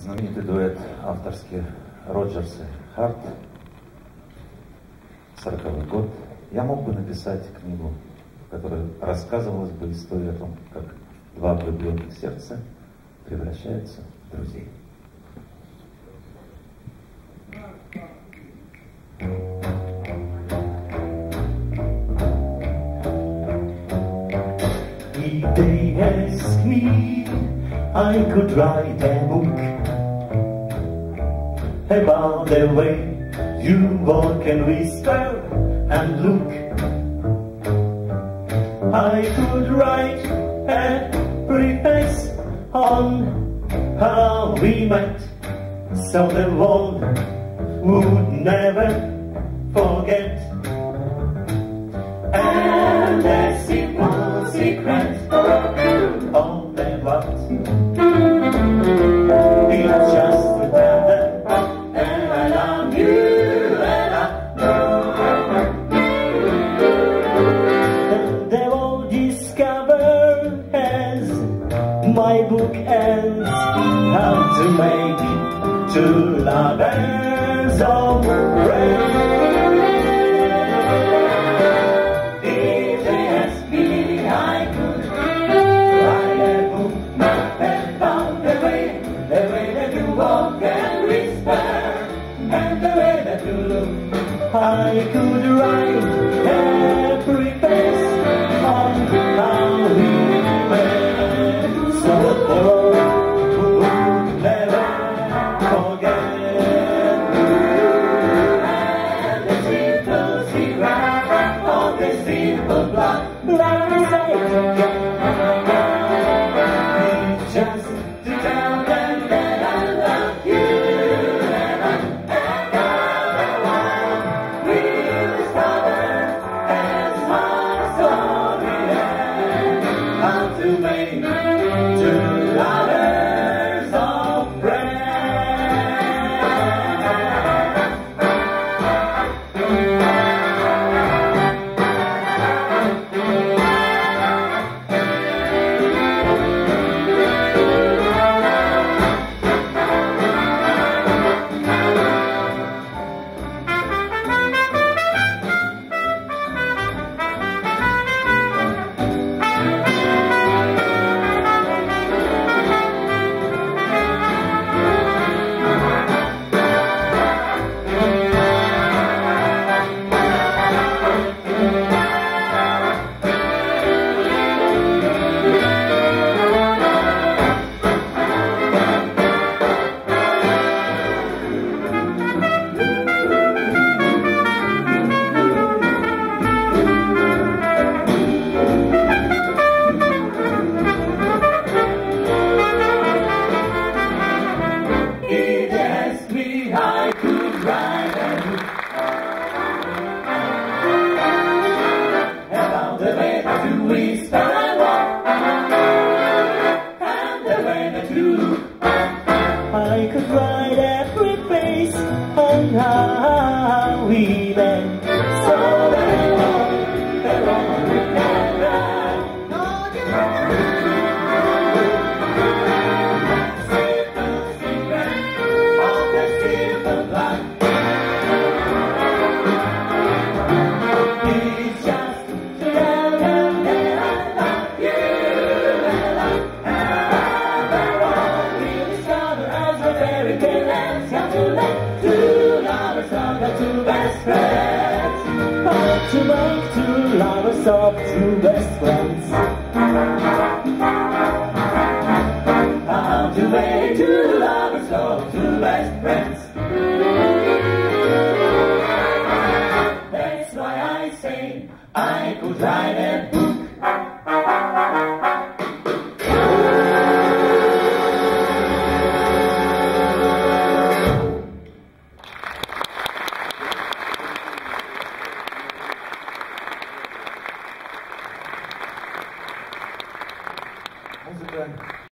знаменитый дуэт авторский Роджерс и Харт, 40-й год. Я мог бы написать книгу, в которой рассказывалась бы история о том, как два влюбленных сердца превращаются в друзей. If they ask me, I could write a book about the way you walk and whisper and look. I could write a preface on how we met, so the world would never forget. And a simple secret of the what, it's just to tell them that I love you and they will discover as my book ends how to make two lovers of friends. I could write a preface on how we met, so the world would never forget. And the simple secret of the simple blood, like we say, it's just to tell them that I love you. I could write every face on how we met, so that the world would never forget. Simple secret of the simple blood, it's just to tell them that I love you, and the world will discover as the fairy tale ends. How to make two lovers love their two best friends. How to make two lovers of two best friends. How to make two lovers of two best friends. That's why I say I could write it.